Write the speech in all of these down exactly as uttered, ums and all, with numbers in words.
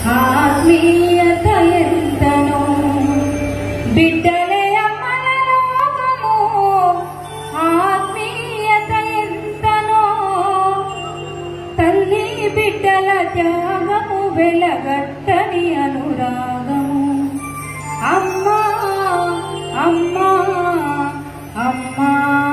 ఆత్మీయత ఎంతనో బిడ్డలే అమ్మల లోకము ఆత్మీయత ఎంతనో తల్లి బిడ్డల త్యాగము వెలగట్టని అనురాగము అమ్మా అమ్మా అమ్మా.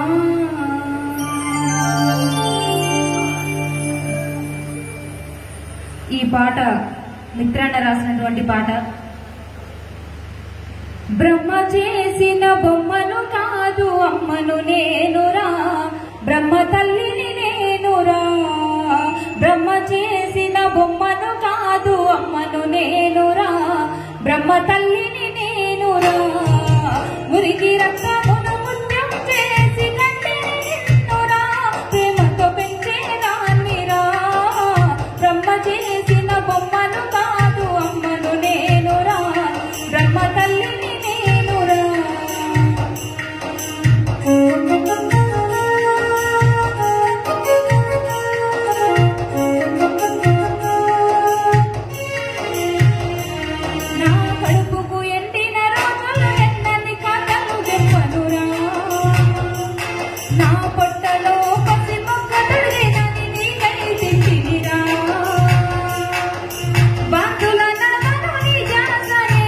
ఈ పాట మిత్రాన్న రాసినటువంటి పాట. బ్రహ్మ చేసిన బొమ్మను కాదు అమ్మను నేనురా, బ్రహ్మ తల్లిని నేనురా. బ్రహ్మ చేసిన బొమ్మను కాదు అమ్మను నేనురా, బ్రహ్మ తల్లిని నేనురా. మురికి రక్తమును ముత్యం చేసి కంటిని నిన్నురా, ప్రేమతో పెంచేదాన్నిరా. బ్రహ్మ చేసిన బొమ్మను కాదు అమ్మను నేనురా, బ్రహ్మ తల్లిని నేనురా. నా కడుపుకు ఎండిన రోజులు ఎన్నని కథలు చెప్పనురా, నా పొట్టలో పసి మొక్క తొడిగినని నీకై తింటినిరా. బాతుల నగను నీ జాసనే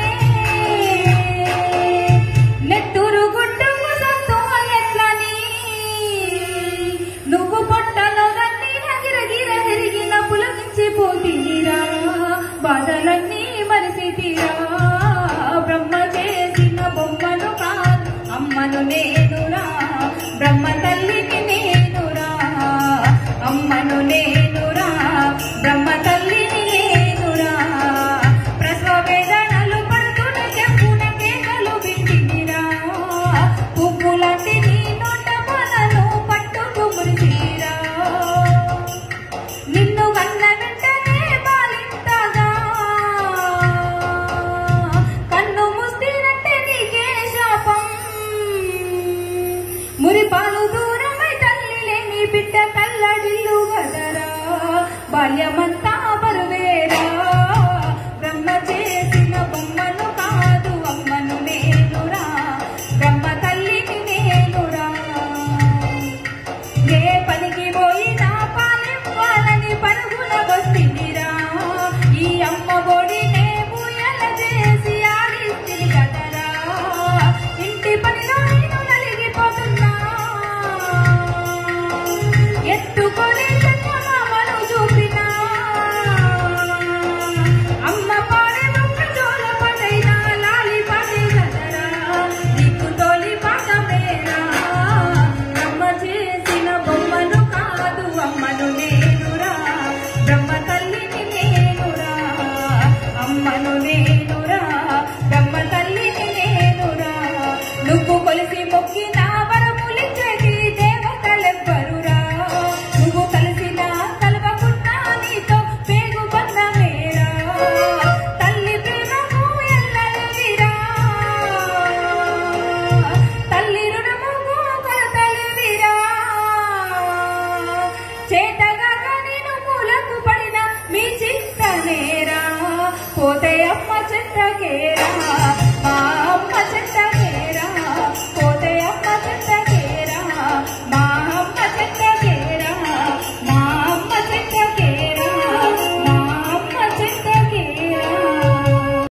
నెట్టురు గుడ్డుకు సత్తు ఎట్లని, నువ్వు పొట్టలో గన్ని గిరగిర తిరిగిన పులకించి పోతినిరా, బాధలన్నీ మరిసితిరా. బ్రహ్మ చేసిన బొమ్మను కాదు అమ్మను నేనురా, బ్రహ్మ తల్లిని నేనురా. అమ్మను నేనురా, బ్రహ్మ తల్లిని నేనురా. ప్రసవ వేదనలు పడుతున్న చెప్పున కేకలు వింటినిరా, పువ్వులాంటి నీ నోట మనను పట్టుకు మురిసిరా. నిన్ను కన్న వెంటనే బాలింతగా కన్ను ముస్తిరంటే నీకే శాపం. మురిపాలు దూరమై తల్లి లేని బిడ్డ కల్లడిల్లు గదరా, బాల్యమంతా బరువేరా. బ్రహ్మ చేసిన బొమ్మను కాదు అమ్మను నేనురా, బ్రహ్మ తల్లిని నేనురా. ఏ పనికి పోయినా పాలివ్వాలని పరుగున వస్తినిరా, ఈ అమ్మ బొడినే ముయల చేసి ఆడిస్తిని కదరా. ఇంటి పనిలో నేను నలిగిపోతున్నా, ఎత్తుకొని చందమామను చూపినా. అమ్మ పాడే ఒక్క జోల పడైనా లాలి పాడే కదరా, నీకు తోలి పాఠమేరా. బ్రహ్మ చేసిన బొమ్మను కాదు అమ్మను నేనురా, బ్రహ్మ తల్లిని నేనురా. అమ్మను నేనురా, బ్రహ్మ తల్లిని నేనురా. నువ్వు కొలిసి మొక్కిన వరములిచ్చేది దేవతలెవ్వరురా, నువ్వు కలిసిన కలవకున్నా నీతో పేగు బంధమేరా. తల్లి ప్రేమకు ఎల్లలేవిరా, తల్లి రుణముకు కొలతలేవిరా. చేతగాక నేను మూలకు పడిన మీ చింతనేరా, పోతే అమ్మ చెట్టకేరా, మా అమ్మ చెట్ట